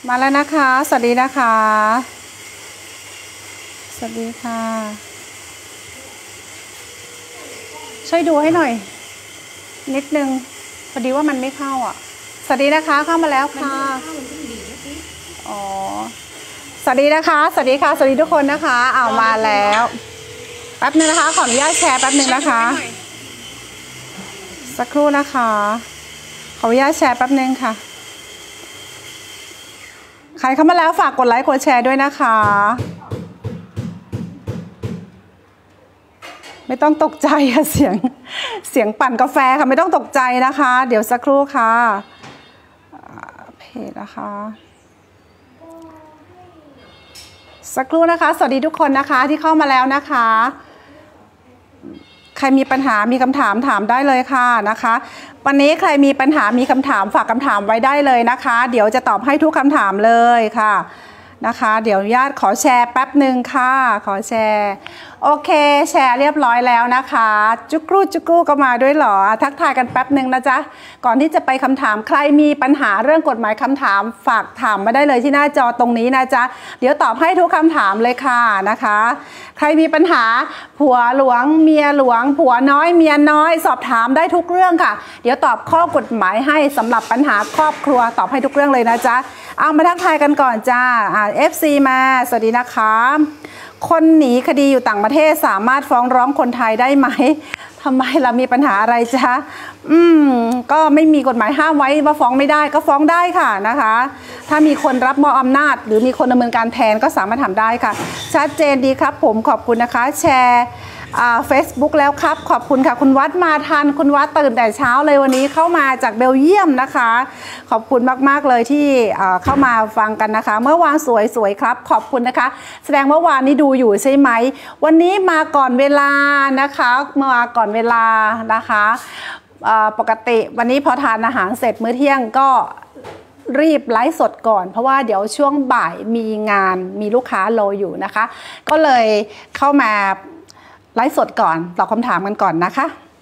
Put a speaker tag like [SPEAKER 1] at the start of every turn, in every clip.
[SPEAKER 1] มาแล้วนะคะสวัสดีนะคะสวัสดีค่ะช่วยดูให้หน่อยนิดนึงพอดีว่ามันไม่เข้าอ่ะสวัสดีนะคะเข้ามาแล้วค่ะอ๋อสวัสดีนะคะสวัสดีค่ะสวัสดีทุกคนนะคะมาแล้วแป๊บนึงนะคะขออนุญาตแชร์แป๊บนึงนะคะสักครู่นะคะขออนุญาตแชร์แป๊บนึงค่ะใครเข้ามาแล้วฝากกดไลค์กดแชร์ด้วยนะคะไม่ต้องตกใจค่ะเสียงปั่นกาแฟค่ะไม่ต้องตกใจนะคะเดี๋ยวสักครู่ค่ะเพจนะคะสักครู่นะคะสวัสดีทุกคนนะคะที่เข้ามาแล้วนะคะใครมีปัญหามีคำถามถามได้เลยค่ะนะคะวันนี้ใครมีปัญหามีคำถามฝากคำถามไว้ได้เลยนะคะเดี๋ยวจะตอบให้ทุกคำถามเลยค่ะนะคะเดี๋ยวญาติขอแชร์แป๊บหนึ่งค่ะขอแชร์โอเคแชร์เรียบร้อยแล้วนะคะจุกรูก็มาด้วยเหรอทักทายกันแป๊บหนึ่งนะจ๊ะก่อนที่จะไปคำถามใครมีปัญหาเรื่องกฎหมายคำถามฝากถามมาได้เลยที่หน้าจอตรงนี้นะจ๊ะเดี๋ยวตอบให้ทุกคำถามเลยค่ะนะคะใครมีปัญหาผัวหลวงเมียหลวงผัวน้อยเมียน้อยสอบถามได้ทุกเรื่องค่ะเดี๋ยวตอบข้อกฎหมายให้สำหรับปัญหาครอบครัวตอบให้ทุกเรื่องเลยนะจ๊ะเอามาทักทายกันก่อนจ้าFC มาสวัสดีนะคะคนหนีคดีอยู่ต่างประเทศสามารถฟ้องร้องคนไทยได้ไหมทำไมเรามีปัญหาอะไรจ๊ะก็ไม่มีกฎหมายห้ามไว้ว่าฟ้องไม่ได้ก็ฟ้องได้ค่ะนะคะถ้ามีคนรับมอบอำนาจหรือมีคนดำเนินการแทนก็สามารถทำได้ค่ะชัดเจนดีครับผมขอบคุณนะคะแชร์Facebook แล้วครับขอบคุณค่ะคุณวัดมาทันคุณวัดตื่นแต่เช้าเลยวันนี้เข้ามาจากเบลเยียมนะคะขอบคุณมากๆเลยที่เข้ามาฟังกันนะคะเมื่อวานสวยครับขอบคุณนะคะแสดงเมื่อวานนี้ดูอยู่ใช่ไหมวันนี้มาก่อนเวลานะคะมาก่อนเวลานะคะปกติวันนี้พอทานอาหารเสร็จมื้อเที่ยงก็รีบไลฟ์สดก่อนเพราะว่าเดี๋ยวช่วงบ่ายมีงานมีลูกค้ารออยู่นะคะก็เลยเข้ามาไลฟ์สดก่อนตอบคำถามกันก่อนนะคะ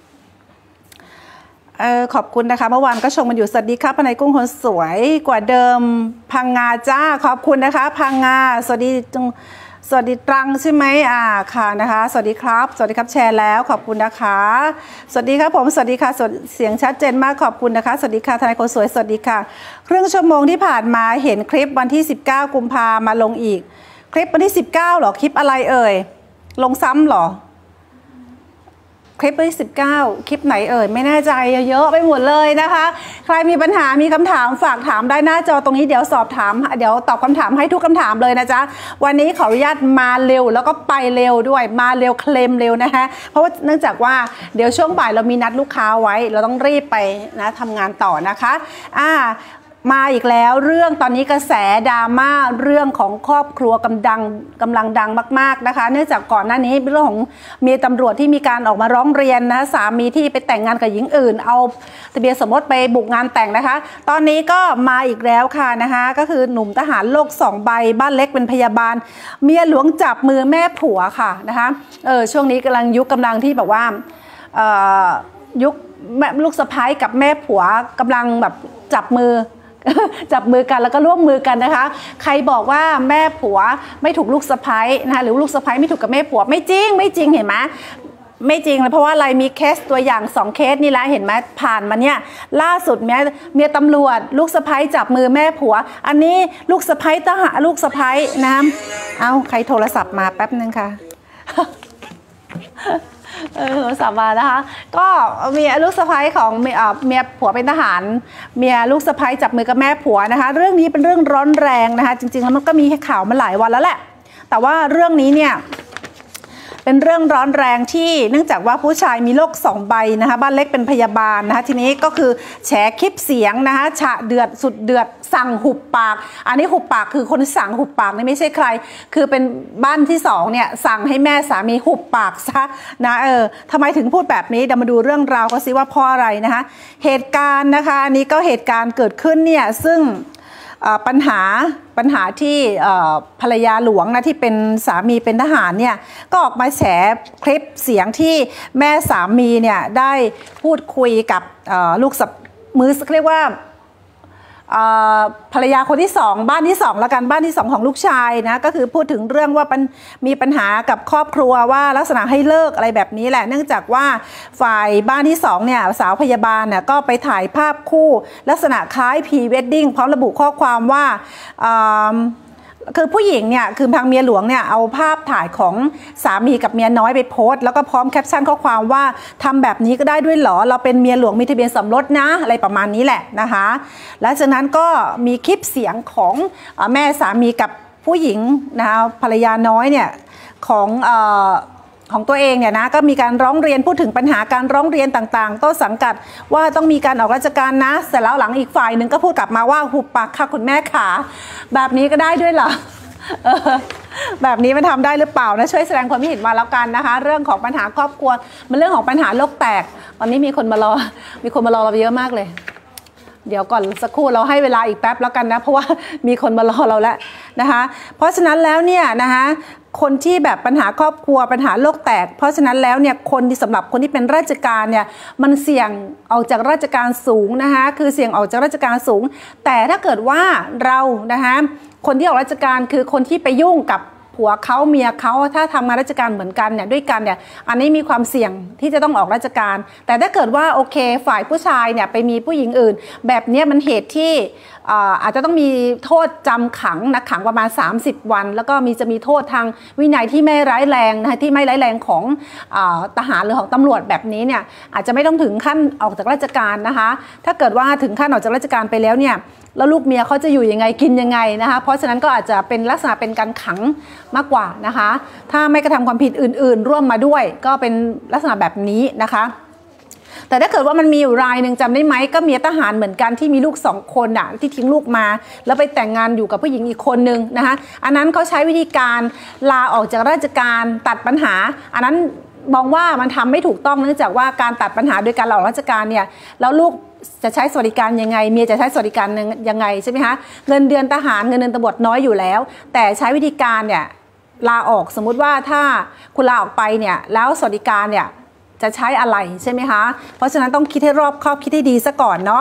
[SPEAKER 1] ขอบคุณนะคะเมื่อวานก็ชมกันอยู่สวัสดีครับภายในกุ้งคนสวยกว่าเดิมพังงาจ้าขอบคุณนะคะพังงาสวัสดีตรังใช่ไหมค่ะนะคะสวัสดีครับสวัสดีครับแชร์แล้วขอบคุณนะคะสวัสดีครับผมสวัสดีค่ะเสียงชัดเจนมากขอบคุณนะคะสวัสดีค่ะทนายคนสวยสวัสดีค่ะครึ่งชั่วโมงที่ผ่านมาเห็นคลิปวันที่19กุมภามาลงอีกคลิปวันที่19หรอคลิปอะไรเอ่ยลงซ้ำหรอคลิปที่19คลิปไหนเอ่ยไม่แน่ใจเยอะไปหมดเลยนะคะใครมีปัญหามีคำถามฝากถามได้หน้าจอตรงนี้เดี๋ยวสอบถามเดี๋ยวตอบคำถามให้ทุกคำถามเลยนะจ๊ะวันนี้ขออนุญาตมาเร็วแล้วก็ไปเร็วด้วยมาเร็วเคลมเร็วนะคะเพราะว่าเนื่องจากว่าเดี๋ยวช่วงบ่ายเรามีนัดลูกค้าไว้เราต้องรีบไปนะทำงานต่อนะคะมาอีกแล้วเรื่องตอนนี้กระแสดราม่าเรื่องของครอบครัวกำลังดังมากๆนะคะเนื่องจากก่อนหน้านี้เป็นเรื่องของมีตำรวจที่มีการออกมาร้องเรียนนะสามีที่ไปแต่งงานกับหญิงอื่นเอาทะเบียนสมรสไปบุกงานแต่งนะคะตอนนี้ก็มาอีกแล้วค่ะนะคะก็คือหนุ่มทหารโลก2ใบบ้านเล็กเป็นพยาบาลเมียหลวงจับมือแม่ผัวค่ะนะคะช่วงนี้กำลังที่แบบว่ายุคลูกสะใภ้กับแม่ผัวกำลังแบบจับมือกันแล้วก็ร่วมมือกันนะคะใครบอกว่าแม่ผัวไม่ถูกลูกสะใภ้นะคะหรือลูกสะใภ้ไม่ถูกกับแม่ผัวไม่จริงเห็นไหมไม่จริงเลยเพราะว่าอะไรมีเคสตัวอย่าง2เคสนี่แหละเห็นไหมผ่านมาเนี่ยล่าสุดเมียตำรวจลูกสะใภ้จับมือแม่ผัวอันนี้ลูกสะใภ้ทหารลูกสะใภ้นะเอาใครโทรศัพท์มาแป๊บนึงค่ะสาบานนะคะก็มีลูกสะใภ้ของเมียผัวเป็นทหารเมียลูกสะใภ้จับมือกับแม่ผัวนะคะเรื่องนี้เป็นเรื่องร้อนแรงนะคะจริงๆแล้วมันก็มีข่าวมาหลายวันแล้วแหละแต่ว่าเรื่องนี้เนี่ยเป็นเรื่องร้อนแรงที่เนื่องจากว่าผู้ชายมีโรค2ใบนะคะบ้านเล็กเป็นพยาบาลนะคะทีนี้ก็คือแฉคลิปเสียงนะคะฉะเดือดสุดเดือดสั่งหุบปากอันนี้หุบปากคือคนสั่งหุบปากนี่ไม่ใช่ใครคือเป็นบ้านที่2เนี่ยสั่งให้แม่สามีหุบปากซะนะทำไมถึงพูดแบบนี้เดี๋ยวมาดูเรื่องราวก็สิว่าเพราะอะไรนะคะเหตุการณ์นะคะอันนี้ก็เหตุการณ์เกิดขึ้นเนี่ยซึ่งปัญหาที่ภรรยาหลวงนะที่เป็นสามีเป็นทหารเนี่ยก็ออกมาแฉคลิปเสียงที่แม่สามีเนี่ยได้พูดคุยกับลูกมือเรียกว่าภรรยาคนที่สองบ้านที่สองแล้วกันบ้านที่สองของลูกชายนะก็คือพูดถึงเรื่องว่ามีปัญหากับครอบครัวว่าลักษณะให้เลิกอะไรแบบนี้แหละเนื่องจากว่าฝ่ายบ้านที่สองเนี่ยสาวพยาบาลเนี่ยก็ไปถ่ายภาพคู่ลักษณะคล้ายพรีเวดดิ้งพร้อมระบุข้อความว่าคือผู้หญิงเนี่ยคือทางเมียหลวงเนี่ยเอาภาพถ่ายของสามีกับเมียน้อยไปโพสต์แล้วก็พร้อมแคปชั่นข้อความว่าทำแบบนี้ก็ได้ด้วยเหรอเราเป็นเมียหลวงมีทะเบียนสมรสนะอะไรประมาณนี้แหละนะคะและจากนั้นก็มีคลิปเสียงของแม่สามีกับผู้หญิงนะคะภรรยาน้อยเนี่ยของตัวเองเนี่ยนะก็มีการร้องเรียนพูดถึงปัญหาการร้องเรียนต่างๆต้นสังกัดว่าต้องมีการออกราชการนะเสร็จแล้วหลังอีกฝ่ายหนึ่งก็พูดกลับมาว่าหุบปากค่ะคุณแม่ขาแบบนี้ก็ได้ด้วยเหรอแบบนี้มันทำได้หรือเปล่านะช่วยแสดงความคิดเห็นมาแล้วกันนะคะเรื่องของปัญหาครอบครัวมันเรื่องของปัญหาโลกแตกตอนนี้มีคนมารอเราเยอะมากเลยเดี๋ยวก่อนสักครู่เราให้เวลาอีกแป๊บแล้วกันนะเพราะว่ามีคนมารอเราแล้วนะคะเพราะฉะนั้นแล้วเนี่ยนะคะคนที่แบบปัญหาครอบครัวปัญหาโลกแตกเพราะฉะนั้นแล้วเนี่ยสำหรับคนที่เป็นราชการเนี่ยมันเสี่ยงออกจากราชการสูงนะคะคือเสี่ยงออกจากราชการสูงแต่ถ้าเกิดว่าเรานะคะคนที่ออกราชการคือคนที่ไปยุ่งกับผัวเขาเมียเขาถ้าทำงานราชการเหมือนกันเนี่ยด้วยกันเนี่ยอันนี้มีความเสี่ยงที่จะต้องออกราชการแต่ถ้าเกิดว่าโอเคฝ่ายผู้ชายเนี่ยไปมีผู้หญิงอื่นแบบนี้มันเหตุที่อาจจะต้องมีโทษจำขังนะขังประมาณ30 วันแล้วก็จะมีโทษทางวินัยที่ไม่ร้ายแรงนะที่ไม่ร้ายแรงของทหารหรือของตำรวจแบบนี้เนี่ยอาจจะไม่ต้องถึงขั้นออกจากราชการนะคะถ้าเกิดว่าถึงขั้นออกจากราชการไปแล้วเนี่ยแล้วลูกเมียเขาจะอยู่ยังไงกินยังไงนะคะเพราะฉะนั้นก็อาจจะเป็นลักษณะเป็นการขังมากกว่านะคะถ้าไม่กระทำความผิดอื่นๆร่วมมาด้วยก็เป็นลักษณะแบบนี้นะคะแต่ถ้าเกิดว่ามันมีอยู่รายหนึ่งจำได้ไหมก็เมียทหารเหมือนกันที่มีลูก2 คนอ่ะที่ทิ้งลูกมาแล้วไปแต่งงานอยู่กับผู้หญิงอีกคนนึงนะคะอันนั้นเขาใช้วิธีการลาออกจากราชการตัดปัญหาอันนั้นมองว่ามันทำไม่ถูกต้องเนื่องจากว่าการตัดปัญหาโดยการลาออกราชการเนี่ยแล้วลูกจะใช้สวัสดิการยังไงเมียจะใช้สวัสดิการยังไงใช่ไหมคะเงินเดือนทหารเงินเดือนตำรวจน้อยอยู่แล้วแต่ใช้วิธีการเนี่ยลาออกสมมุติว่าถ้าคุณลาออกไปเนี่ยแล้วสวัสดิการเนี่ยจะใช้อะไรใช่ไหมคะเพราะฉะนั้นต้องคิดให้รอบคอบคิดให้ดีซะก่อนเนาะ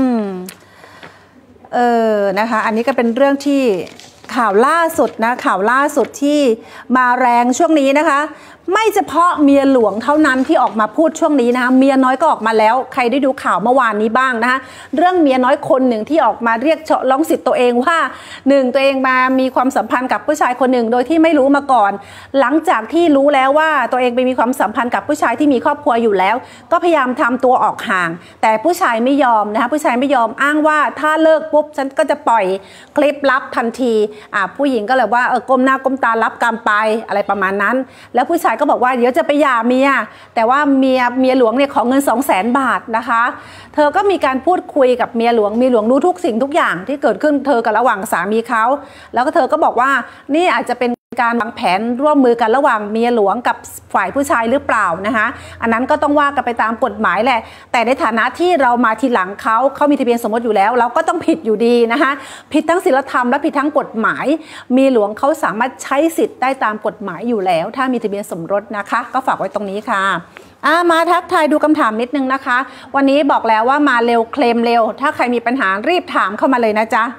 [SPEAKER 1] นะคะอันนี้ก็เป็นเรื่องที่ข่าวล่าสุดนะข่าวล่าสุดที่มาแรงช่วงนี้นะคะไม่เฉพาะเมียหลวงเท่านั้นที่ออกมาพูดช่วงนี้นะคะเมียน้อยก็ออกมาแล้วใครได้ดูข่าวเมื่อวานนี้บ้างนะคะเรื่องเมียน้อยคนหนึ่งที่ออกมาเรียกร้องสิทธิ์ตัวเองว่าตัวเองมามีความสัมพันธ์กับผู้ชายคนหนึ่งโดยที่ไม่รู้มาก่อนหลังจากที่รู้แล้วว่าตัวเองไปมีความสัมพันธ์กับผู้ชายที่มีครอบครัวอยู่แล้วก็พยายามทำตัวออกห่างแต่ผู้ชายไม่ยอมนะคะผู้ชายไม่ยอมอ้างว่าถ้าเลิกปุ๊บฉันก็จะปล่อยคลิปลับทันทีผู้หญิงก็เลยว่าก้มหน้าก้มตารับกรรมไปอะไรประมาณนั้นแล้วผู้ชายก็บอกว่าเดี๋ยวจะไปหย่าเมียแต่ว่าเมียหลวงเนี่ยขอเงิน200,000 บาทนะคะเธอก็มีการพูดคุยกับเมียหลวงรู้ทุกสิ่งทุกอย่างที่เกิดขึ้นเธอกับระหว่างสามีเขาแล้วก็เธอก็บอกว่านี่อาจจะเป็นการวางแผนร่วมมือกันระหว่างเมียหลวงกับฝ่ายผู้ชายหรือเปล่านะคะอันนั้นก็ต้องว่ากันไปตามกฎหมายแหละแต่ในฐานะที่เรามาทีหลังเขามีทะเบียนสมรสอยู่แล้วเราก็ต้องผิดอยู่ดีนะคะผิดทั้งศีลธรรมและผิดทั้งกฎหมายเมียหลวงเขาสามารถใช้สิทธิ์ได้ตามกฎหมายอยู่แล้วถ้ามีทะเบียนสมรสนะคะก็ฝากไว้ตรงนี้ค่ะมาทักทายดูคำถามนิดนึงนะคะวันนี้บอกแล้วว่ามาเร็วเคลมเร็วถ้าใครมีปัญหารีบถามเข้ามาเลยนะจ๊ะ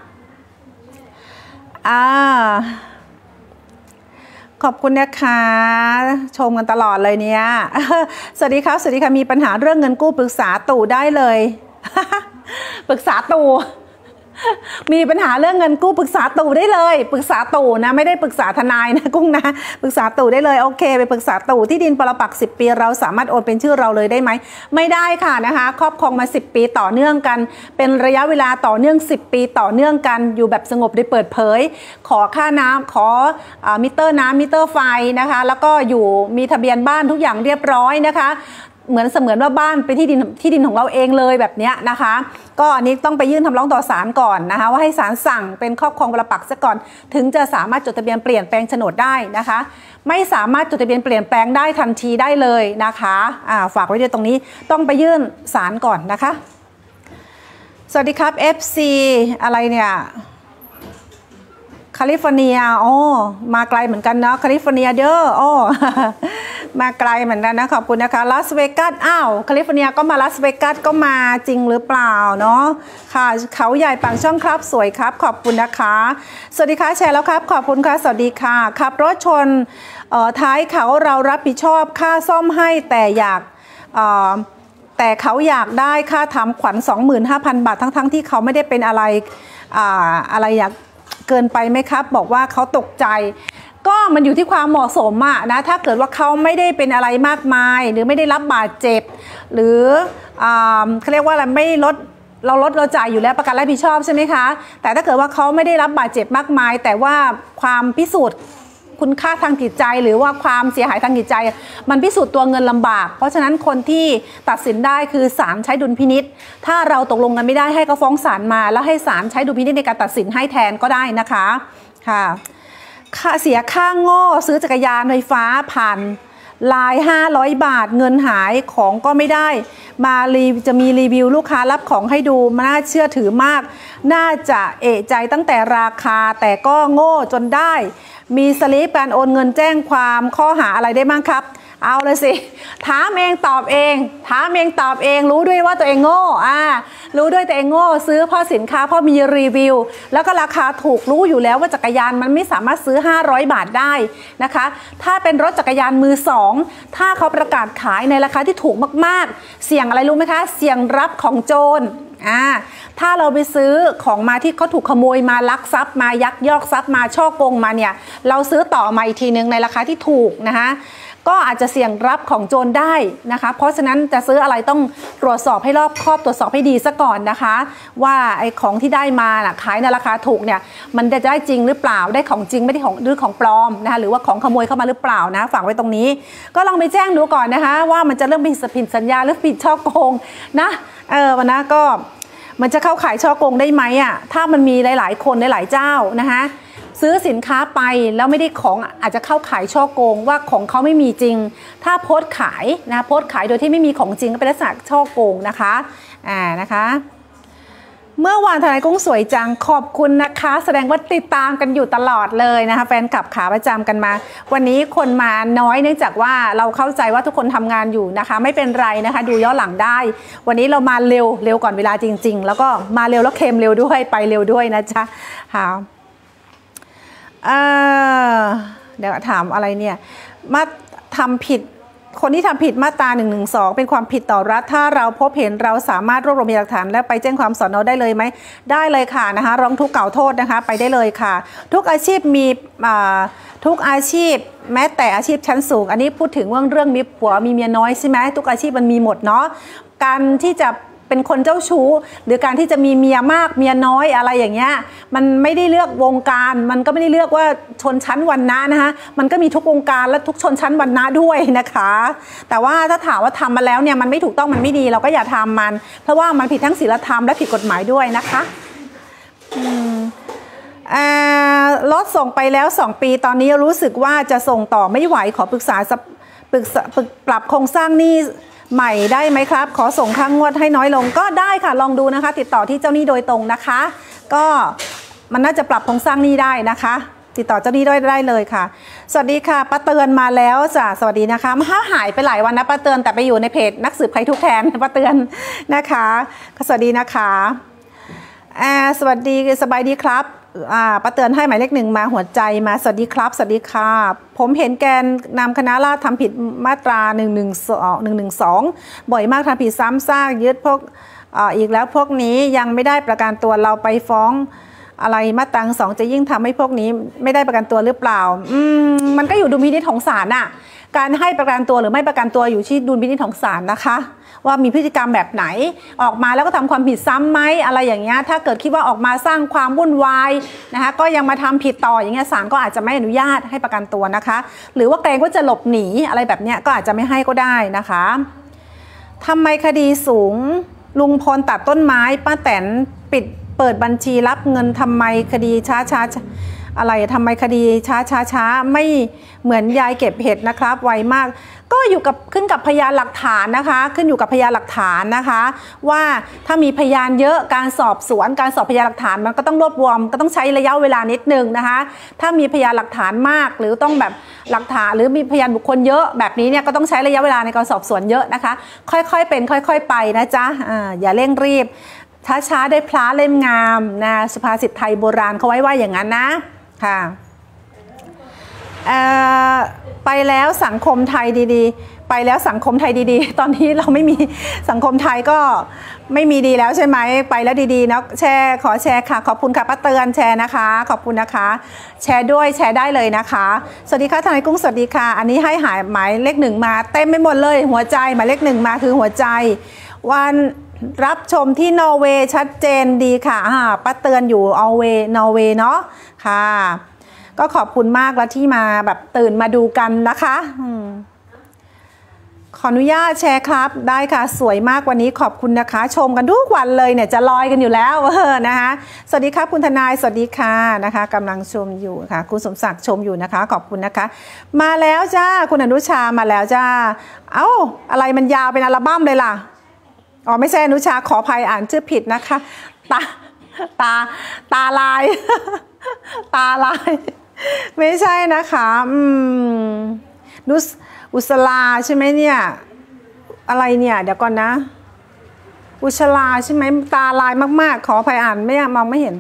[SPEAKER 1] ขอบคุณนะคะชมกันตลอดเลยเนี่ยสวัสดีครับสวัสดีค่ะมีปัญหาเรื่องเงินกู้ปรึกษาตู่ได้เลย ปรึกษาตู่ มีปัญหาเรื่องเงินกู้ปรึกษาตู่ได้เลยปรึกษาตู่นะไม่ได้ปรึกษาทนายนะกุ้งนะปรึกษาตู่ได้เลยโอเคไปปรึกษาตู่ที่ดินปรปักษ์10 ปีเราสามารถโอนเป็นชื่อเราเลยได้ไหมไม่ได้ค่ะนะคะครอบครองมา10 ปีต่อเนื่องกันเป็นระยะเวลาต่อเนื่อง10 ปีต่อเนื่องกันอยู่แบบสงบโดยเปิดเผยขอค่าน้ำขอมิเตอร์น้ำมิเตอร์ไฟนะคะแล้วก็อยู่มีทะเบียนบ้านทุกอย่างเรียบร้อยนะคะเหมือนว่าบ้านเป็นที่ดินของเราเองเลยแบบนี้นะคะก็อันนี้ต้องไปยื่นคำร้องต่อศาลก่อนนะคะว่าให้ศาลสั่งเป็นครอบครองปรปักษ์ซะก่อนถึงจะสามารถจดทะเบียนเปลี่ยนแปลงโฉนดได้นะคะไม่สามารถจดทะเบียนเปลี่ยนแปลงได้ทันทีได้เลยนะคะฝากไว้ด้วยตรงนี้ต้องไปยื่นศาลก่อนนะคะสวัสดีครับ FC อะไรเนี่ยแคลิฟอร์เนียมาไกลเหมือนกันนะแคลิฟอร์เนียเด้อมาไกลเหมือนกันนะขอบคุณนะคะลาสเวกัสอ้าวแคลิฟอร์เนียก็มาลาสเวกัสก็มาจริงหรือเปล่าเนาะค่ะเขาใหญ่ปางช่องครับสวยครับขอบคุณนะคะสวัสดีค่ะแชร์แล้วครับขอบคุณค่ะสวัสดีค่ะขับรถชนท้ายเขาเรารับผิดชอบค่าซ่อมให้แต่เขาอยากได้ค่าทำขวัญ 25,000 บาททั้งที่เขาไม่ได้เป็นอะไรอยากเกินไปไหมครับบอกว่าเขาตกใจก็มันอยู่ที่ความเหมาะสมอะนะถ้าเกิดว่าเขาไม่ได้เป็นอะไรมากมายหรือไม่ได้รับบาดเจ็บหรือเขาเรียกว่าอะไรไม่ลดเราจ่ายอยู่แล้วประกันรับผิดชอบใช่ไหมคะแต่ถ้าเกิดว่าเขาไม่ได้รับบาดเจ็บมากมายแต่ว่าความพิสูจน์คุณค่าทางจิตใจหรือว่าความเสียหายทางจิตใจมันพิสูจน์ตัวเงินลำบากเพราะฉะนั้นคนที่ตัดสินได้คือศาลใช้ดุลพินิจถ้าเราตกลงกันไม่ได้ให้เขาฟ้องศาลมาแล้วให้ศาลใช้ดุลพินิจในการตัดสินให้แทนก็ได้นะคะค่ะเสียค่าโง่ซื้อจักรยานไฟฟ้าผ่านลาย500 บาทเงินหายของก็ไม่ได้จะมีรีวิวลูกค้ารับของให้ดูน่าเชื่อถือมากน่าจะเอะใจตั้งแต่ราคาแต่ก็โง่จนได้มีสลิปการโอนเงินแจ้งความข้อหาอะไรได้บ้างครับเอาเลยสิถามเองตอบเองรู้ด้วยว่าตัวเองโง่รู้ด้วยตัวเองโง่ซื้อเพราะสินค้าเพราะมีรีวิวแล้วก็ราคาถูกรู้อยู่แล้วว่าจักรยานมันไม่สามารถซื้อ500 บาทได้นะคะถ้าเป็นรถจักรยานมือสองถ้าเขาประกาศขายในราคาที่ถูกมากๆเสี่ยงอะไรรู้ไหมคะเสี่ยงรับของโจรถ้าเราไปซื้อของมาที่เขาถูกขโมยมาลักทรัพย์มายักยอกทรัพย์มาช่อโกงมาเนี่ยเราซื้อต่อมาอีกทีนึงในราคาที่ถูกนะคะก็อาจจะเสี่ยงรับของโจรได้นะคะเพราะฉะนั้นจะซื้ออะไรต้องตรวจสอบให้รอบคอบตรวจสอบให้ดีซะก่อนนะคะว่าไอ้ของที่ได้มาขายในราคาถูกเนี่ยมันจะได้จริงหรือเปล่าได้ของจริงไม่ได้ของหรือของปลอมนะคะหรือว่าของขโมยเข้ามาหรือเปล่านะฝากไว้ตรงนี้ก็ลองไปแจ้งดูก่อนนะคะว่ามันจะเริ่มผิดสัญญาหรือผิดช่อโกงนะวันนั้นก็มันจะเข้าขายช่อโกงได้ไหมถ้ามันมีหลายๆคนหลายๆเจ้านะคะซื้อสินค้าไปแล้วไม่ได้ของอาจจะเข้าขายช่อโกงว่าของเขาไม่มีจริงถ้าโพสต์ขายโพสต์ขายโดยที่ไม่มีของจริงก็เป็นลักษณะช่อโกงนะคะนะคะเมื่อวานทนายกุ้งสวยจังขอบคุณนะคะแสดงว่าติดตามกันอยู่ตลอดเลยนะคะแฟนคลับขาประจำกันมาวันนี้คนมาน้อยเนื่องจากว่าเราเข้าใจว่าทุกคนทำงานอยู่นะคะไม่เป็นไรนะคะดูย้อนหลังได้วันนี้เรามาเร็วก่อนเวลาจริงๆแล้วก็มาเร็วแล้วเค็มเร็วด้วยไปเร็วด้วยนะจ๊ะค่ะเดี๋ยวถามอะไรเนี่ยมาทำผิดคนที่ทำผิดมาตรา112เป็นความผิดต่อรัฐถ้าเราพบเห็นเราสามารถรวบรวมพยานหลักฐานและไปแจ้งความสน.ได้เลยไหมได้เลยค่ะนะคะร้องทุกข์กล่าวโทษนะคะไปได้เลยค่ะทุกอาชีพมีทุกอาชีพแม้แต่อาชีพชั้นสูงอันนี้พูดถึงเรื่องมีผัวมีเมียน้อยใช่ไหมทุกอาชีพมันมีหมดเนาะการที่จะเป็นคนเจ้าชู้หรือการที่จะมีเมียมากเมียน้อยอะไรอย่างเงี้ยมันไม่ได้เลือกวงการมันก็ไม่ได้เลือกว่าชนชั้นวรรณะนะคะมันก็มีทุกวงการและทุกชนชั้นวรรณะด้วยนะคะแต่ว่าถ้าถามว่าทำมาแล้วเนี่ยมันไม่ถูกต้องมันไม่ดีเราก็อย่าทำมันเพราะว่ามันผิดทั้งศีลธรรมและผิดกฎหมายด้วยนะคะรถส่งไปแล้ว2 ปีตอนนี้รู้สึกว่าจะส่งต่อไม่ไหวขอปรึกษาปรับโครงสร้างหนี้ใหม่ได้ไหมครับขอส่งค่างวดให้น้อยลงก็ได้ค่ะลองดูนะคะติดต่อที่เจ้าหนี้โดยตรงนะคะก็มันน่าจะปรับโครงสร้างหนี้ได้นะคะติดต่อเจ้าหนี้ได้เลยค่ะสวัสดีค่ะป้าเตือนมาแล้วจ้ะสวัสดีนะคะหายไปหลายวันนะป้าเตือนแต่ไปอยู่ในเพจนักสืบใครทุกแทนป้าเตือนนะคะสวัสดีนะคะสวัสดีสบายดีครับป้าเตือนให้หมายเลข1มาหัวใจมาสวัสดีครับสวัสดีค่ะผมเห็นแกนนำคณะราษฎรทำผิดมาตรา112บ่อยมากทำผิดซ้ำซากยึดพวกอีกแล้วพวกนี้ยังไม่ได้ประกันตัวเราไปฟ้องอะไรมาตรา2จะยิ่งทำให้พวกนี้ไม่ได้ประกันตัวหรือเปล่ามันก็อยู่ดุลพินิจของศาลน่ะการให้ประกันตัวหรือไม่ประกันตัวอยู่ที่ดุลพินิจของศาลนะคะว่ามีพฤติกรรมแบบไหนออกมาแล้วก็ทำความผิดซ้ำไหมอะไรอย่างเงี้ยถ้าเกิดคิดว่าออกมาสร้างความวุ่นวายนะคะก็ยังมาทำผิดต่ออย่างเงี้ยศาลก็อาจจะไม่อนุญาตให้ประกันตัวนะคะหรือว่าเกรงว่าจะหลบหนีอะไรแบบเนี้ยก็อาจจะไม่ให้ก็ได้นะคะทำไมคดีสูงลุงพลตัดต้นไม้ป้าแตนเปิดบัญชีรับเงินทำไมคดีช้าอะไรทำไมคดีช้าไม่เหมือนยายเก็บเห็ดนะครับไวมากก็ขึ้นกับพยานหลักฐานนะคะขึ้นอยู่กับพยานหลักฐานนะคะว่าถ้ามีพยานเยอะการสอบสวนการสอบพยานหลักฐานมันก็ต้องรวบรวมก็ต้องใช้ระยะเวลานิดนึงนะคะถ้ามีพยานหลักฐานมากหรือต้องแบบหลักฐานหรือมีพยานบุคคลเยอะแบบนี้เนี่ยก็ต้องใช้ระยะเวลาในการสอบสวนเยอะนะคะค่อยๆเป็นค่อยๆไปนะจ๊ะอย่าเร่งรีบช้าๆได้พระเล่มงามนะสุภาษิตไทยโบราณเขาไว้ว่าอย่างนั้นนะค่ะไปแล้วสังคมไทยดีๆไปแล้วสังคมไทยดีๆตอนนี้เราไม่มีสังคมไทยก็ไม่มีดีแล้วใช่ไหมไปแล้วดีๆนะแชร์ขอแชร์ค่ะขอบคุณค่ะป้าเตือนแชร์นะคะขอบคุณนะคะแชร์ด้วยแชร์ได้เลยนะคะสวัสดีค่ะทนายกุ้งสวัสดีค่ะอันนี้ให้หมายเลขหนึ่งมาเต็มไปหมดเลยหัวใจหมายเลขหนึ่งมาคือหัวใจวันรับชมที่นอร์เวย์ชัดเจนดีค่ะป้าเตือนอยู่นอร์เวย์เนาะค่ะก็ขอบคุณมากแล้วที่มาแบบตื่นมาดูกันนะคะขออนุญาตแชร์ครับได้ค่ะสวยมากวันนี้ขอบคุณนะคะชมกันทุกวันเลยเนี่ยจะลอยกันอยู่แล้วนะคะสวัสดีครับคุณทนายสวัสดีค่ะนะคะกำลังชมอยู่ค่ะคุณสมศักดิ์ชมอยู่นะคะขอบคุณนะคะมาแล้วจ้าคุณอนุชามาแล้วจ้าเอ้าอะไรมันยาวเป็นอัลบั้มเลยล่ะอ๋อไม่ใช่อนุชาขออภัยอ่านชื่อผิดนะคะตาลายตาลายไม่ใช่นะคะอุสลาใช่ไหมเนี่ยอะไรเนี่ยเดี๋ยวก่อนนะอุชลาใช่ไหมตาลายมากๆขออภัยอ่านไม่มองไม่เห็น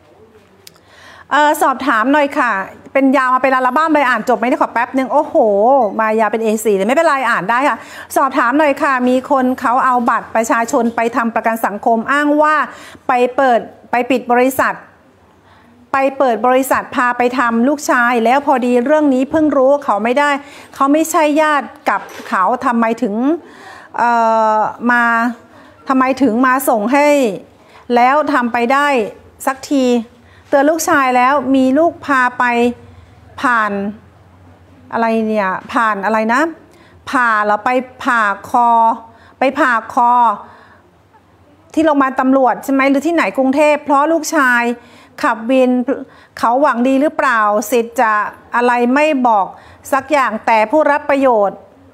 [SPEAKER 1] สอบถามหน่อยค่ะเป็นยาวมาเป็นอัลบั้มเลยอ่านจบไม่ได้ขอแป๊บนึงโอ้โหมายาวเป็น A4 เลยไม่เป็นไรอ่านได้ค่ะสอบถามหน่อยค่ะมีคนเขาเอาบัตรประชาชนไปทำประกันสังคมอ้างว่าไปปิดบริษัทเปิดบริษัทพาไปทำลูกชายแล้วพอดีเรื่องนี้เพิ่งรู้เขาไม่ใช่ญาติกับเขาทำไมถึงมาส่งให้แล้วทำไปได้สักทีเตือนลูกชายแล้วมีลูกพาไปผ่านอะไรเนี่ยผ่านอะไรนะผ่าแล้วไปผ่าคอที่โรงพยาบาลตำรวจใช่ไหมหรือที่ไหนกรุงเทพเพราะลูกชายขับวินเขาหวังดีหรือเปล่าสิทธิ์จะอะไรไม่บอกสักอย่างแต่ผู้รับประโยชน์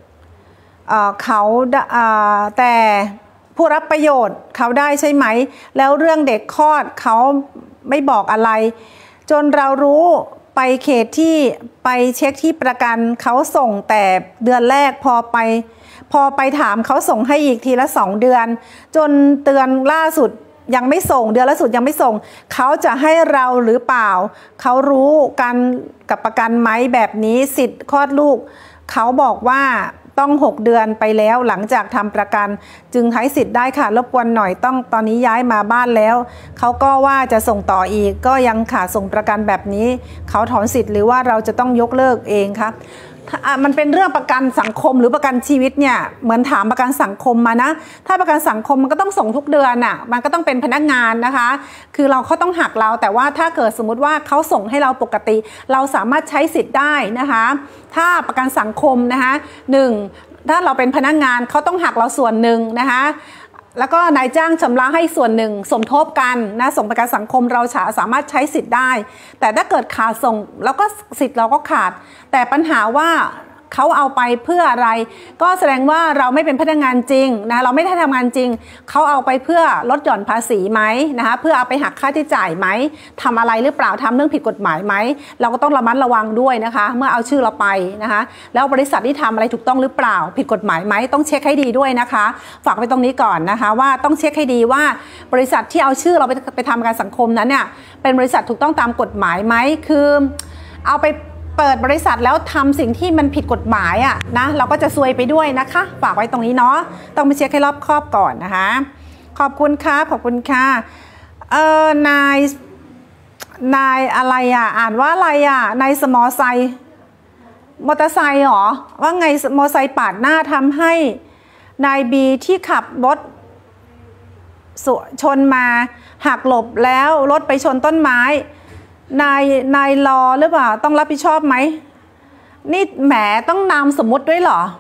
[SPEAKER 1] แต่ผู้รับประโยชน์เขาได้ใช่ไหมแล้วเรื่องเด็กคลอดเขาไม่บอกอะไรจนเรารู้ไปเขตที่ไปเช็คที่ประกันเขาส่งแต่เดือนแรกพอไปถามเขาส่งให้อีกทีละ2 เดือนจนเตือนล่าสุดยังไม่ส่งเดือนล่าสุดยังไม่ส่งเขาจะให้เราหรือเปล่าเขารู้กันกับประกันไหมแบบนี้สิทธิ์คลอดลูกเขาบอกว่าต้อง6 เดือนไปแล้วหลังจากทำประกันจึงใช้สิทธิ์ได้ค่ะรบกวนหน่อยตอนนี้ย้ายมาบ้านแล้วเขาก็ว่าจะส่งต่ออีกก็ยังขาดส่งประกันแบบนี้เขาถอนสิทธิ์หรือว่าเราจะต้องยกเลิกเองคะมันเป็นเรื่องประกันสังคมหรือประกันชีวิตเนี่ยเหมือนถามประกันสังคมมานะถ้าประกันสังคมมันก็ต้องส่งทุกเดือนน่ะมันก็ต้องเป็นพนักงานนะคะคือเขาต้องหักเราแต่ว่าถ้าเกิดสมมุติว่าเขาส่งให้เราปกติเราสามารถใช้สิทธิ์ได้นะคะถ้าประกันสังคมนะคะ1ถ้าเราเป็นพนักงานเขาต้องหักเราส่วนหนึ่งนะคะแล้วก็นายจ้างชำระให้ส่วนหนึ่งสมทบกันนะส่งประกันสังคมเราสามารถใช้สิทธิ์ได้แต่ถ้าเกิดขาดส่งแล้วก็สิทธิ์เราก็ขาดแต่ปัญหาว่าเขาเอาไปเพื่ออะไรก็แสดงว่าเราไม่เป็นพนักงานจริงนะเราไม่ได้ทำงานจริงเขาเอาไปเพื่อลดหย่อนภาษีไหมนะคะเพื่อเอาไปหักค่าใช้จ่ายไหมทำอะไรหรือเปล่าทำเรื่องผิดกฎหมายไหมเราก็ต้องระมัดระวังด้วยนะคะเมื่อเอาชื่อเราไปนะคะแล้วบริษัทที่ทำอะไรถูกต้องหรือเปล่าผิดกฎหมายไหมต้องเช็คให้ดีด้วยนะคะฝากไว้ตรงนี้ก่อนนะคะว่าต้องเช็คให้ดีว่าบริษัทที่เอาชื่อเราไปทำประกันสังคมนั้นเนี่ยเป็นบริษัทถูกต้องตามกฎหมายไหมคือเอาไปเปิดบริษัทแล้วทำสิ่งที่มันผิดกฎหมายนะเราก็จะซวยไปด้วยนะคะฝากไว้ตรงนี้เนาะต้องไปเช็คให้รอบคอบก่อนนะคะขอบคุณค่ะขอบคุณค่ะนายอะไรอ่านว่าอะไรนายสมอไซมอเตอร์ไซค์หรอว่าไงมอเตอร์ไซค์ปาดหน้าทำให้นายบีที่ขับรถชนมาหักหลบแล้วรถไปชนต้นไม้นายรอหรือเปล่าต้องรับผิดชอบไหมนี่แหมต้องนามสมมุติด้วยเหรอ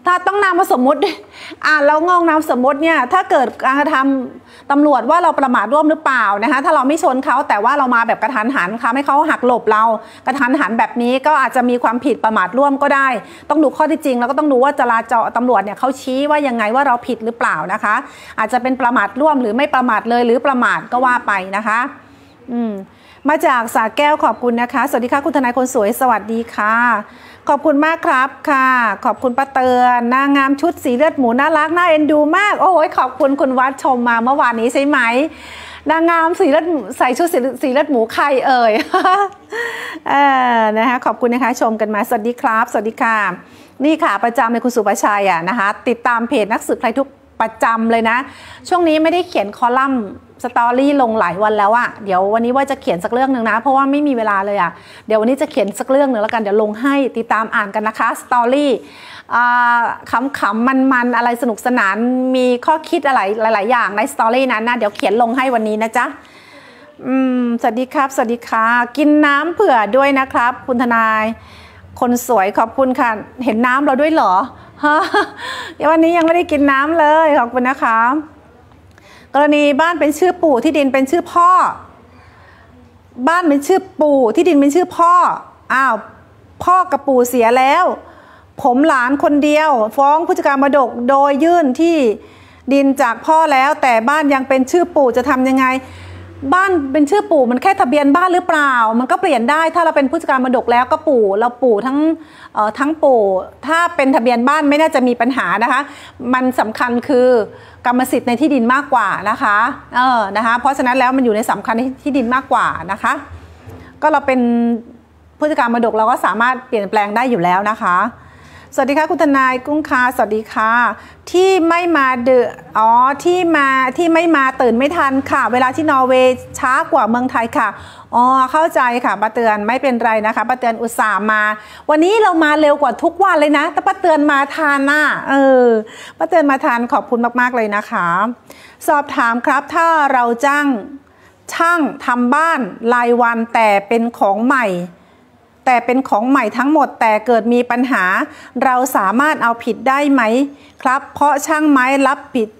[SPEAKER 1] ถ้าต้องนามสมมติแล้วงงนามสมมติเนี่ยถ้าเกิดการกระทำตำรวจว่าเราประมาทร่วมหรือเปล่านะคะถ้าเราไม่ชนเขาแต่ว่าเรามาแบบกระทันหันค่ะให้เขาหักหลบเรากระทันหันแบบนี้ก็อาจจะมีความผิดประมาทร่วมก็ได้ต้องดูข้อที่จริงแล้วก็ต้องดูว่าจราจรตำรวจเนี่ยเขาชี้ว่ายังไงว่าเราผิดหรือเปล่านะคะอาจจะเป็นประมาทร่วมหรือไม่ประมาทเลยหรือประมาทก็ว่าไปนะคะมาจากสระแก้วขอบคุณนะคะสวัสดีค่ะคุณทนายคนสวยสวัสดีค่ะขอบคุณมากครับค่ะขอบคุณป้าเตือนนางงามชุดสีเลือดหมูน่ารักน่าเอ็นดูมากโอ้ยขอบคุณคุณวัดชมมาเมื่อวานนี้ใช่ไหมนางงามสีเลือดใส่ชุดสีเลือดหมูใครเอ่ย นะคะขอบคุณนะคะชมกันมาสวัสดีครับสวัสดีค่ะนี่ค่ะประจำเลยคุณสุภชัยนะคะติดตามเพจนักสืบใครทุกประจำเลยนะช่วงนี้ไม่ได้เขียนคอลัมน์สตอรี่ลงหลายวันแล้วอะเดี๋ยววันนี้ว่าจะเขียนสักเรื่องหนึ่งนะเพราะว่าไม่มีเวลาเลยอะเดี๋ยววันนี้จะเขียนสักเรื่องหนึ่งแล้วกันเดี๋ยวลงให้ติดตามอ่านกันนะคะสตอรี่ขำๆมันๆอะไรสนุกสนานมีข้อคิดอะไรหลายๆอย่างในสตอรี่นั้นนะเดี๋ยวเขียนลงให้วันนี้นะจ๊ะสวัสดีครับสวัสดีค่ะกินน้ำเผื่อด้วยนะครับคุณทนายคนสวยขอบคุณค่ะเห็นน้ำเราด้วยเหรอวันนี้ยังไม่ได้กินน้ำเลยขอบคุณนะคะกรณีบ้านเป็นชื่อปู่ที่ดินเป็นชื่อพ่อบ้านเป็นชื่อปู่ที่ดินเป็นชื่อพ่อพ่อกับปู่เสียแล้วผมหลานคนเดียวฟ้องผู้จัดการมรดกโดยยื่นที่ดินจากพ่อแล้วแต่บ้านยังเป็นชื่อปู่จะทำยังไงบ้านเป็นชื่อปู่มันแค่ทะเบียนบ้านหรือเปล่ามันก็เปลี่ยนได้ถ้าเราเป็นผู้จัดการมรดกแล้วก็ปู่เราปู่ทั้งปู่ถ้าเป็นทะเบียนบ้านไม่น่าจะมีปัญหานะคะมันสำคัญคือกรรมสิทธิ์ในที่ดินมากกว่านะคะเพราะฉะนั้นแล้วมันอยู่ในสำคัญในที่ดินมากกว่านะคะก็เราเป็นผู้จัดการมรดกเราก็สามารถเปลี่ยนแปลงได้อยู่แล้วนะคะสวัสดีค่ะคุณทนายกุ้งคาสวัสดีค่ะที่ไม่มาที่ไม่มาตื่นไม่ทันค่ะเวลาที่นอร์เวย์ช้ากว่าเมืองไทยค่ะเข้าใจค่ะป้าเตือนไม่เป็นไรนะคะป้าเตือนอุตส่าห์มาวันนี้เรามาเร็วกว่าทุกวันเลยนะแต่ป้าเตือนมาทานป้าเตือนมาทานขอบคุณมากๆเลยนะคะสอบถามครับถ้าเราจ้างช่างทำบ้านรายวันแต่เป็นของใหม่ทั้งหมดแต่เกิดมีปัญหาเราสามารถเอาผิดได้ไหมครับเพราะช่างไม่รับ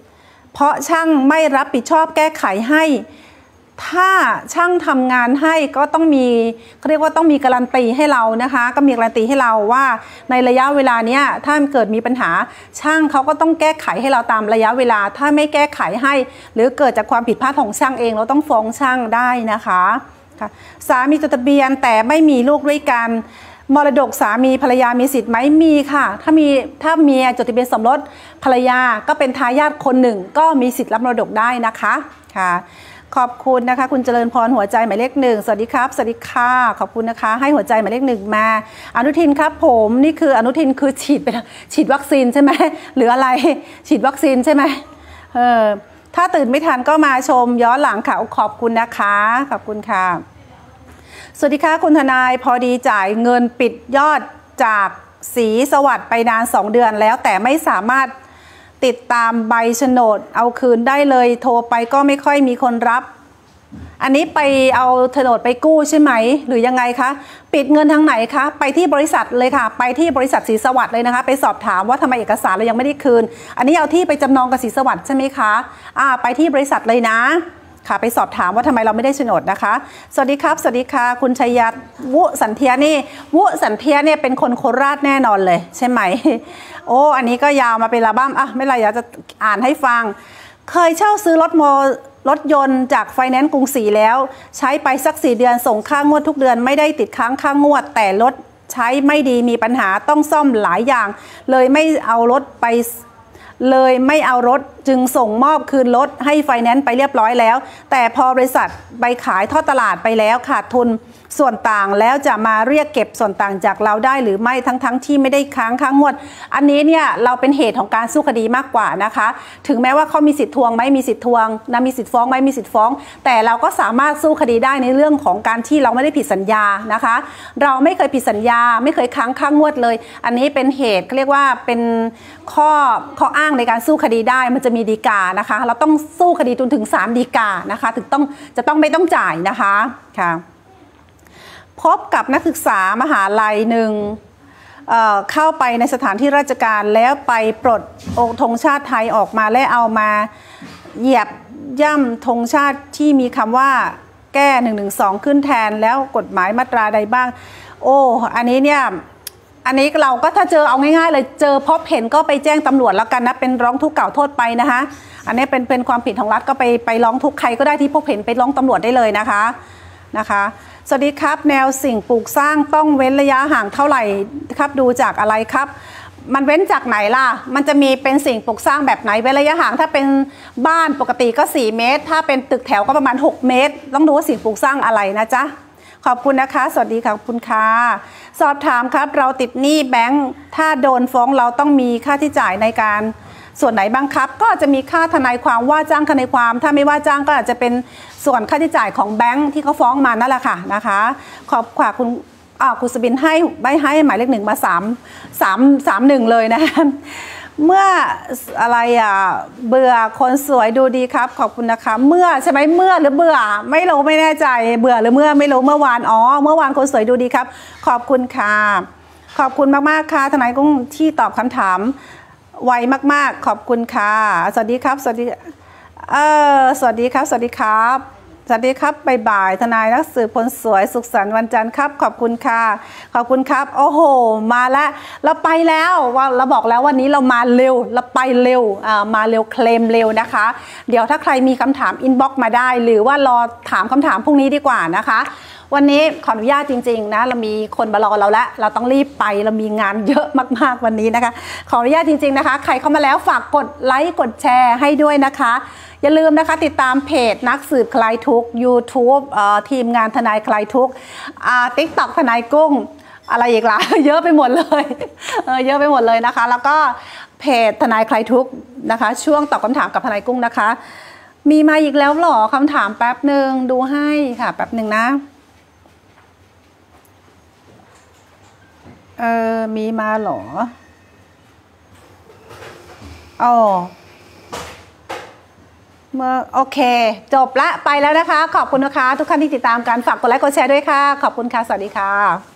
[SPEAKER 1] ผิดชอบแก้ไขให้ถ้าช่างทำงานให้ก็ต้องมีเขาเรียกว่าต้องมีการันตีให้เรานะคะก็มีการันตีให้เราว่าในระยะเวลาเนี้ยถ้าเกิดมีปัญหาช่างเขาก็ต้องแก้ไขให้เราตามระยะเวลาถ้าไม่แก้ไขให้หรือเกิดจากความผิดพลาดของช่างเองเราต้องฟ้องช่างได้นะคะสามีจดทะเบียนแต่ไม่มีลูกด้วยกันมรดกสามีภรรยามีสิทธิ์ไหมมีค่ะถ้าเมียจดทะเบียนสมรสภรรยาก็เป็นทายาทคนหนึ่งก็มีสิทธิ์รับมรดกได้นะคะค่ะขอบคุณนะคะคุณเจริญพรหัวใจหมายเลข 1สวัสดีครับสวัสดีค่ะขอบคุณนะคะให้หัวใจหมายเลข 1มาอนุทินครับผมนี่คืออนุทินคือฉีดวัคซีนใช่ไหมหรืออะไรฉีดวัคซีนใช่ไหมถ้าตื่นไม่ทันก็มาชมย้อนหลังค่ะขอบคุณนะคะขอบคุณค่ะสวัสดีค่ะคุณทนายพอดีจ่ายเงินปิดยอดจากศรีสวัสดิ์ไปนาน2 เดือนแล้วแต่ไม่สามารถติดตามใบโฉนดเอาคืนได้เลยโทรไปก็ไม่ค่อยมีคนรับอันนี้ไปเอาโฉนดไปกู้ใช่ไหมหรือยังไงคะปิดเงินทางไหนคะไปที่บริษัทเลยค่ะไปที่บริษัทศรีสวัสดิ์เลยนะคะไปสอบถามว่าทำไมเอกสารเรายังไม่ได้คืนอันนี้เอาที่ไปจำนองกับศรีสวัสดิ์ใช่ไหมคะไปที่บริษัทเลยนะค่ะไปสอบถามว่าทำไมเราไม่ได้โฉนดนะคะสวัสดีครับสวัสดีค่ะคุณชัยยัตวุสันเทียนี่วุสันเทียเนี่ยเป็นคนโคราชแน่นอนเลยใช่ไหมโอ้อันนี้ก็ยาวมาเป็นอัลบั้มไม่เป็นไรอยากจะอ่านให้ฟังเคยเช่าซื้อรถยนต์จากไฟแนนซ์กรุงศรีแล้วใช้ไปสัก4 เดือนส่งค่างวดทุกเดือนไม่ได้ติดค้างค่างวดแต่รถใช้ไม่ดีมีปัญหาต้องซ่อมหลายอย่างเลยไม่เอารถจึงส่งมอบคืนรถให้ไฟแนนซ์ไปเรียบร้อยแล้วแต่พอบริษัทไปขายทอดตลาดไปแล้วขาดทุนส่วนต่างแล้วจะมาเรียกเก็บส่วนต่างจากเราได้หรือไม่ทั้งที่ไม่ได้ค้างค่างวดอันนี้เนี่ยเราเป็นเหตุของการสู้คดีมากกว่านะคะถึงแม้ว่าเขามีสิทธิ์ทวงไหมมีสิทธิ์ทวงนะมีสิทธิ์ฟ้องไหมมีสิทธิ์ฟ้องแต่เราก็สามารถสู้คดีได้ในเรื่องของการที่เราไม่ได้ผิดสัญญานะคะเราไม่เคยผิดสัญญาไม่เคยค้างค่างวดเลยอันนี้เป็นเหตุเรียกว่าเป็นข้ออ้างในการสู้คดีได้มันจะมีฎีกานะคะเราต้องสู้คดีจนถึงศาลฎีกานะคะถึงจะต้องไม่ต้องจ่ายนะคะค่ะพบกับนักศึกษามหาลัยหนึ่งเข้าไปในสถานที่ราชการแล้วไปปลดธงชาติไทยออกมาและเอามาเหยียบย่ำธงชาติที่มีคำว่าแก้112ขึ้นแทนแล้วกฎหมายมาตราใดบ้างโอ้อันนี้เนี่ยอันนี้เราก็ถ้าเจอเอาง่ายๆเลยเจอพบเห็นก็ไปแจ้งตำรวจแล้วกันนะเป็นร้องทุกข์กล่าวโทษไปนะคะอันนี้เป็นความผิดของรัฐก็ไปร้องทุกข์ใครก็ได้ที่พบเห็นไปร้องตำรวจได้เลยนะคะสวัสดีครับแนวสิ่งปลูกสร้างต้องเว้นระยะห่างเท่าไหร่ครับดูจากอะไรครับมันเว้นจากไหนล่ะมันจะมีเป็นสิ่งปลูกสร้างแบบไหนเว้นระยะห่างถ้าเป็นบ้านปกติก็4 เมตรถ้าเป็นตึกแถวก็ประมาณ6 เมตรต้องดูว่าสิ่งปลูกสร้างอะไรนะจ๊ะขอบคุณนะคะสวัสดีค่ะขอบคุณค่ะสอบถามครับเราติดหนี้แบงค์ถ้าโดนฟ้องเราต้องมีค่าที่จ่ายในการส่วนไหนบ้างครับก็จะมีค่าทนายความว่าจ้างทนายความถ้าไม่ว่าจ้างก็อาจจะเป็นส่วนค่าใช้จ่ายของแบงค์ที่เขาฟ้องมานั่นแหละค่ะนะคะขอบคุณคุณสบินให้หมายเลข1มา331เลยนะเมื่ออะไรเบื่อคนสวยดูดีครับขอบคุณนะคะเมื่อใช่ไหมเมื่อหรือเบื่อไม่รู้ไม่แน่ใจเบื่อหรือเมื่อไม่รู้เมื่อวานเมื่อวานคนสวยดูดีครับขอบคุณค่ะขอบคุณมากๆค่ะทนายกุ้งที่ตอบคำถามไวมากๆขอบคุณค่ะสวัสดีครับสวัสดีสวัสดีครับสวัสดีครับสวัสดีครับบ่ายทนายนักสืบคนสวยสุขสันต์วันจันทร์ครับขอบคุณค่ะขอบคุณครับโอ้โหมาแล้วเราไปแล้วว่าเราบอกแล้ววันนี้เรามาเร็วเราไปเร็วมาเร็วเคลมเร็วนะคะเดี๋ยวถ้าใครมีคำถามอินบ็อกซ์มาได้หรือว่ารอถามคำถามพรุ่งนี้ดีกว่านะคะวันนี้ขออนุญาตจริงๆนะเรามีคนมารอเราแล้วเราต้องรีบไปเรามีงานเยอะมากๆวันนี้นะคะขออนุญาตจริงๆนะคะใครเข้ามาแล้วฝากกดไลค์กดแชร์ให้ด้วยนะคะอย่าลืมนะคะติดตามเพจนักสืบคลายทุกข์ YouTube ทีมงานทนายคลายทุกข์TikTok ทนายกุ้งอะไรอีกล่ะ เยอะไปหมดเลยเยอะไปหมดเลยนะคะแล้วก็เพจทนายคลายทุกข์นะคะช่วงตอบคำถามกับทนายกุ้งนะคะมีมาอีกแล้วหรอคำถามแป๊บหนึ่งดูให้ค่ะแป๊บหนึ่งนะมีมาหรอโอเคจบละไปแล้วนะคะขอบคุณนะคะทุกท่านที่ติดตามกันฝากกดไลค์กดแชร์ด้วยค่ะขอบคุณค่ะสวัสดีค่ะ